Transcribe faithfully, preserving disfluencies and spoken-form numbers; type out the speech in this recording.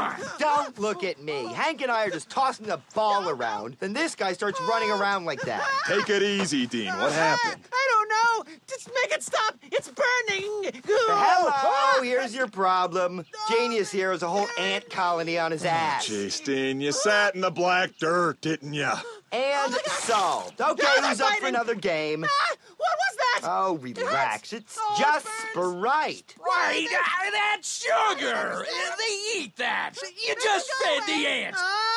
on! Don't look at me. Hank and I are just tossing the ball around. Then this guy starts running around like that. Take it easy, Dean. What happened? I don't know. Just make it stop. It's burning. Hello, here's your problem. Genius here has a whole ant colony on his ass. Jeez, Dean, you sat in the black dirt, didn't ya? And solved. Okay, who's up for another game? Ah, what was that? Oh, relax. It's Oh, it just burns. Sprite. Right, uh, that's sugar! Uh, They eat that! You just fed the ants! Ah!